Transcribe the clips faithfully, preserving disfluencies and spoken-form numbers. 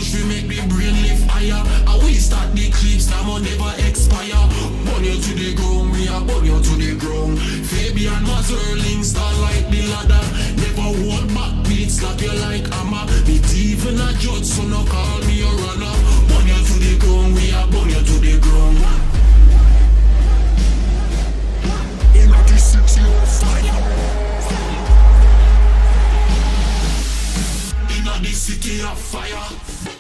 push, we make the brain lift higher. And we start the clips, that will never expire. Burn you to the ground, we are burn you to the ground. Fabian Mazerling, star like the ladder. Never hold back, beat slap you like hammer. It even a judge, so no call me a runner. Burn you to the ground, we are burn you to the ground. In the city of fire. In the city of fire.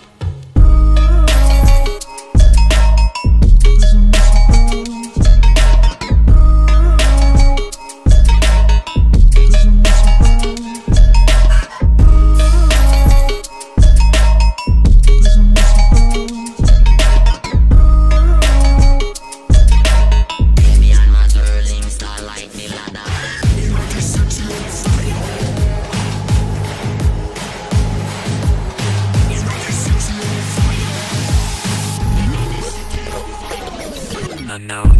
Unknown.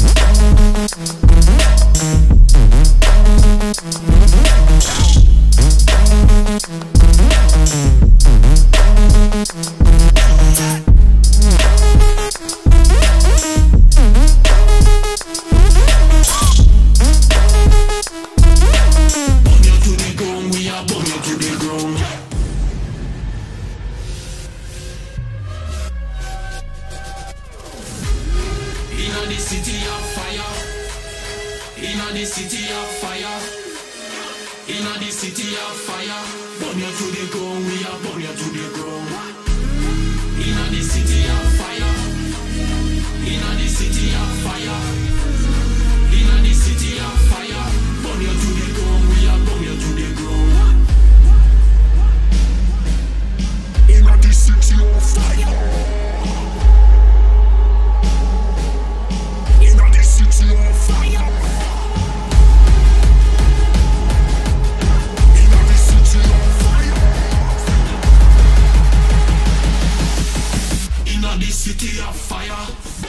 Inna the city of fire. Inna the city of fire. Inna the city of fire. Burn you to the ground, we are burn you to the ground. Inna the city of fire. Inna the city of fire. Inna the city of fire. Burn you to the ground, we are burn you to the ground. Inna the city of fire. City of fire.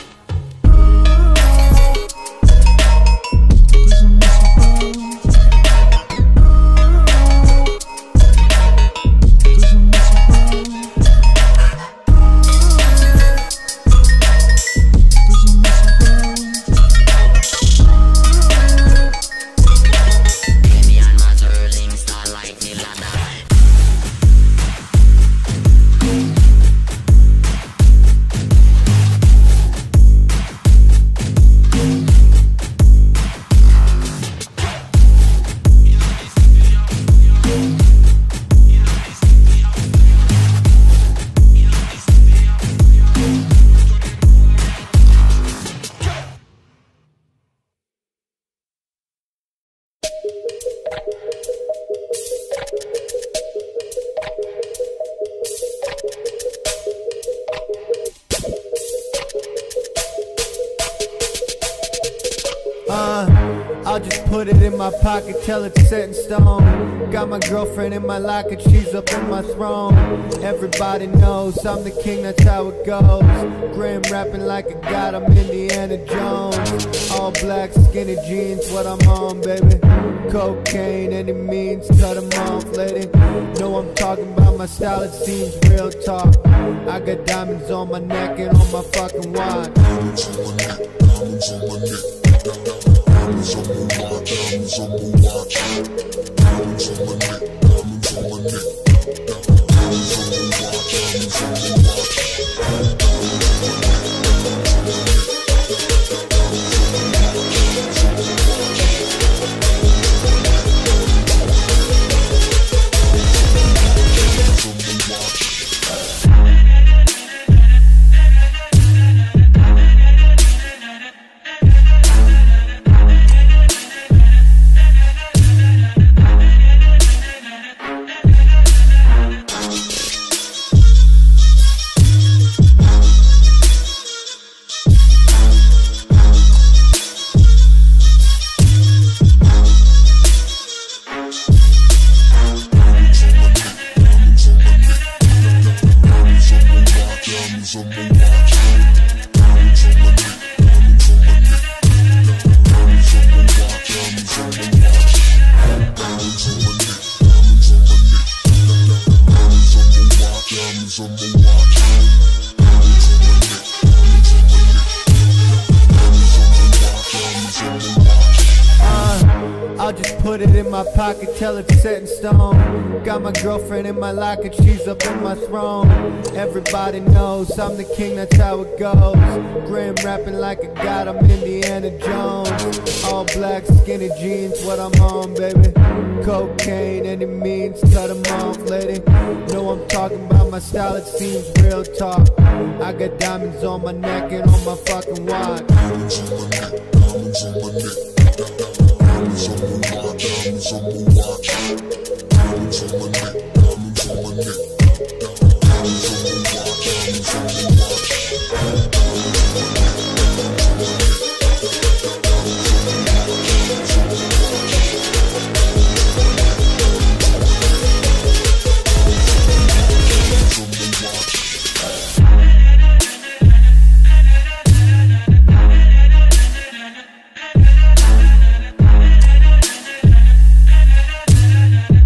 Uh, I'll just put it in my pocket till it's set in stone. Got my girlfriend in my locket, she's up in my throne. Everybody knows I'm the king, that's how it goes. Grim rapping like a god, I'm Indiana Jones. All black, skinny jeans, what I'm on, baby. Cocaine, any means, cut them off, lady. Know I'm talking about my style, it seems real talk. I got diamonds on my neck and on my fucking watch. Diamonds on my neck, diamonds on my neck. Diamonds on my watch, diamonds on my watch. Diamonds on my neck, diamonds on my neck. Diamonds on my watch, diamonds on my watch. put it in my pocket till it's set in stone. Got my girlfriend in my locket, she's up in my throne. Everybody knows I'm the king, that's how it goes. Grim rapping like a god, I'm Indiana Jones. All black, skinny jeans, what I'm on, baby. Cocaine, any means, cut them off, lady. Know I'm talking about my style, it seems real talk. I got diamonds on my neck and on my fucking watch. Diamonds on my neck, diamonds on my neck. Diamonds on my watch, diamonds on my watch. Diamonds on my neck, diamonds on my neck. Diamonds on my watch, diamonds on my watch. Yeah.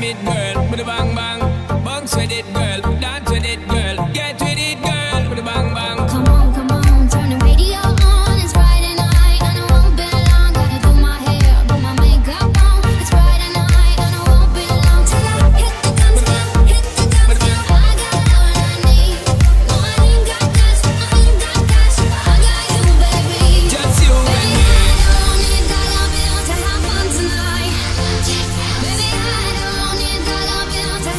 it, girl, with a bang bang. Bounce with it, girl, dance with it, girl, get with it, girl, with a bang bang. Come on, come on, turn the radio on. It's Friday night and I won't be long. Gotta do my hair, put my makeup on. It's Friday night and I won't be long till I hit the dance floor, hit the dance floor. I got all I need. No, I ain't got cash, I ain't got cash, but I got you, baby. Just you and Baby, me. I don't need dollar bills to have fun tonight. Baby, I don't need dollar bills to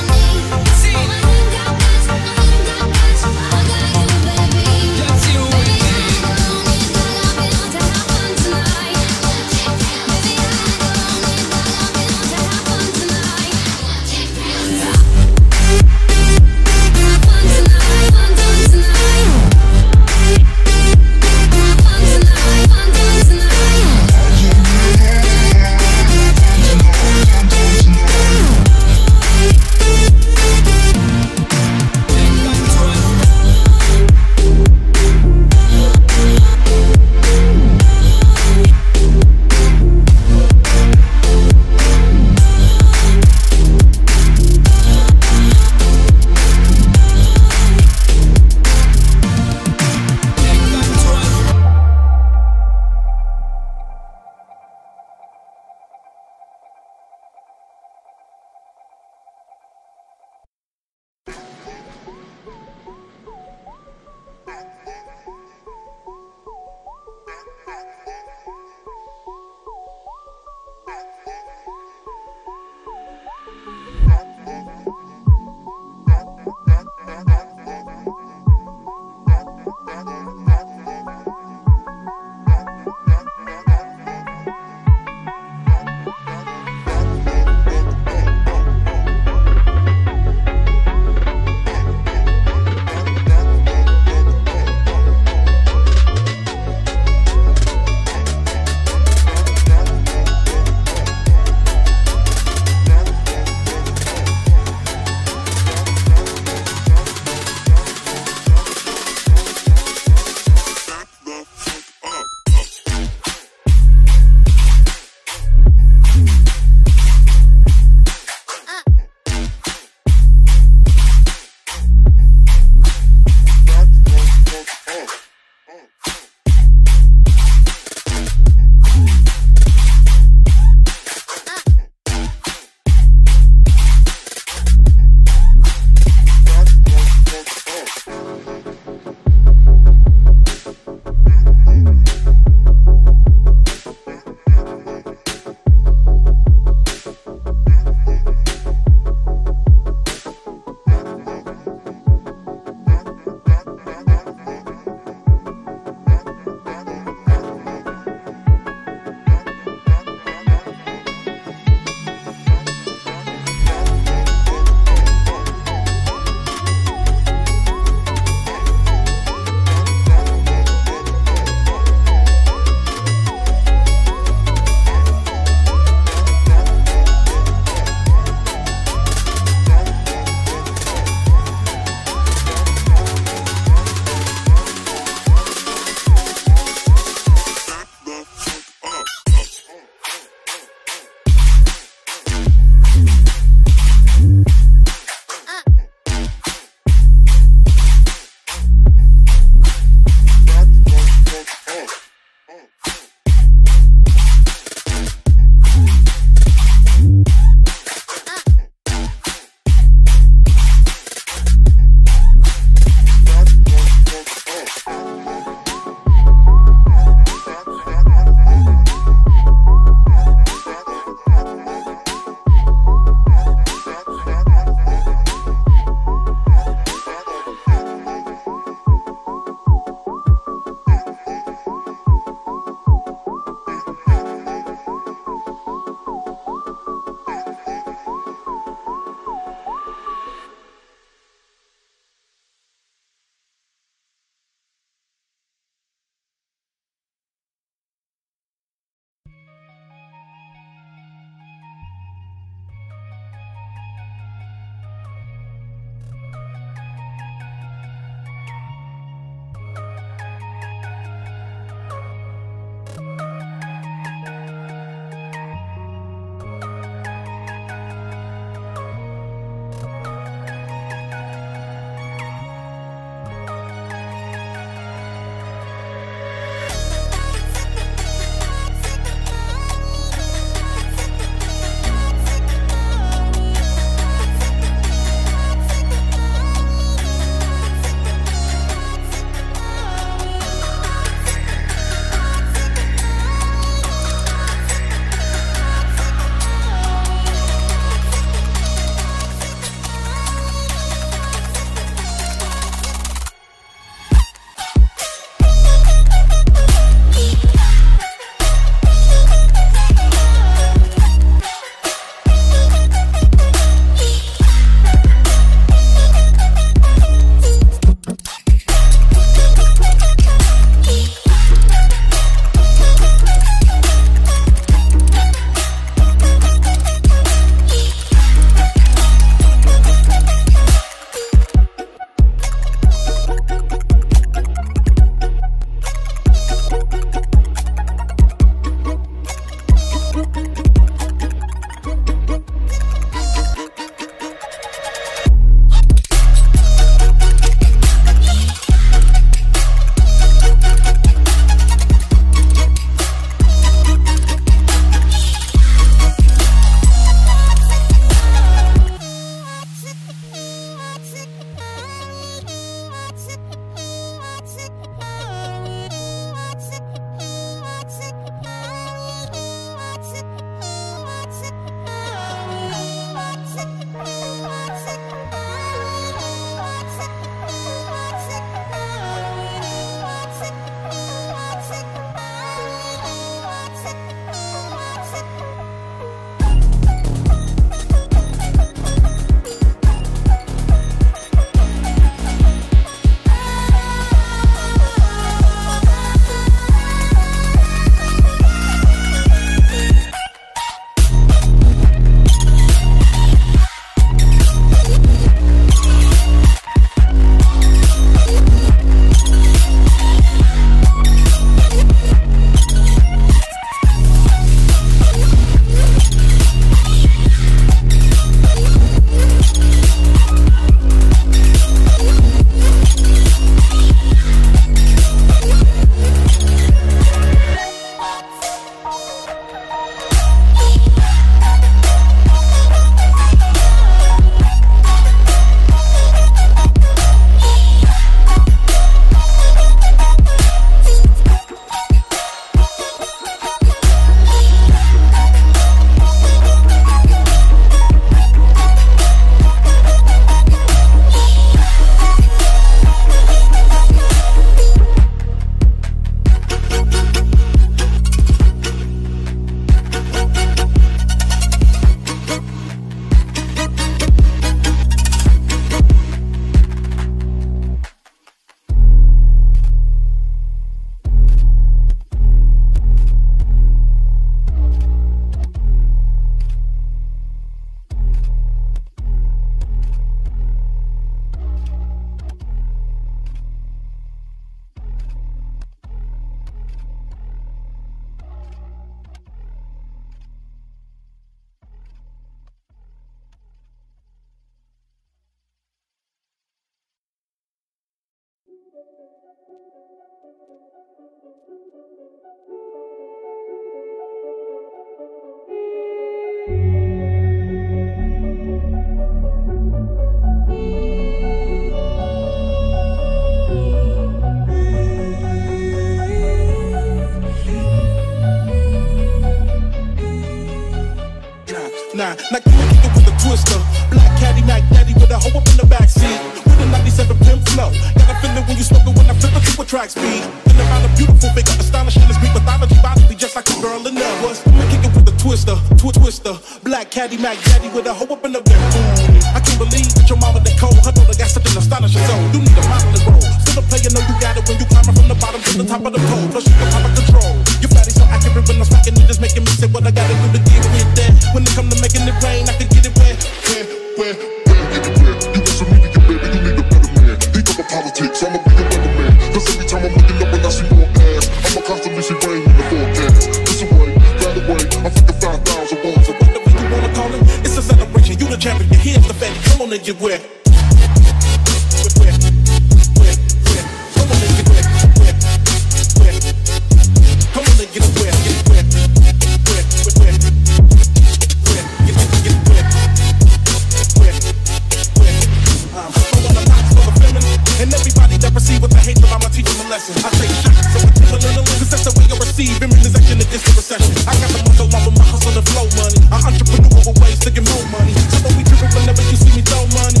Nah, like you kick it with a twister. Black caddy, Mac daddy with a hoe up in the backseat. With a ninety-seven pimp flow. Got a feeling when you smoke it when I flip it to a track speed. Then about a beautiful figure, astonishing this Greek mythology body be just like a girl in love. Was kick it with a twister, twi twister. Black caddy, Mac daddy with a hoe up in the back. I can't believe that your mama that cold. Her daughter got such an astonishing soul. You need a modeling role. Still a player, know you got it when you climbing from the bottom to the top of the pole. Plus you can pop a control. Your body's so accurate when I'm smacking it, just making me say what I gotta do to get with that. When it come to making it rain, I can get it wet. Where, where, where, get it where? You want some media, baby, you need a better man. He cover politics, I'ma be a better man. Cause every time I'm looking up and I see more ass, I'ma constantly see rain in the forecast. This away, that away, I'm fucking five thousand ones. So whatever you wanna call it, it's a celebration. You the champion, here's the fatty. Come on and get wet. Wet, wet, wet, wet. Come on and get wet, wet, wet. Come on and get it wet, get it wet, wet, wet, wet. Wet, get it, get it wet, wet, wet. Um, so when I'm not so feminine, and everybody that perceive what I hate, but I'ma teach them a lesson. I take shots, so I take a little, cause that's the way I receive immunization against the recession. I got the muscle off of my hustle and flow money. An entrepreneur with ways to get more money. So don't be tripping whenever you see me throw money.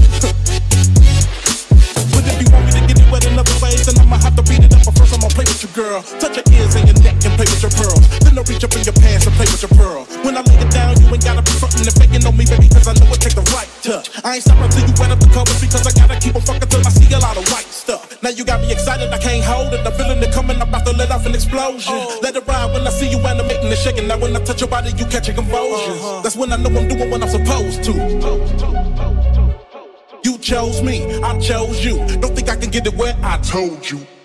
But if you want me to get it wet another way, then I'ma have to beat it up. But first I'm gonna play with you, girl. Touch your ears and your neck and play with your pearls. Then I'll reach up in your pants and play with your pearl. When I lay it down, you ain't gotta be frontin' and faking on me, baby, cause I know it take the right touch. I ain't stopping till you wet up the covers, because I gotta keep on fucking till I see a lot of white stuff. Now you got me excited, I can't hold it. I'm feeling it coming, I'm about to let off an explosion. Oh. Let it ride when I see you animating and shaking. Now when I touch your body, you catch a convulsion. Uh-huh. That's when I know I'm doing what I'm supposed to. You chose me, I chose you. Don't think I can get it where I told you.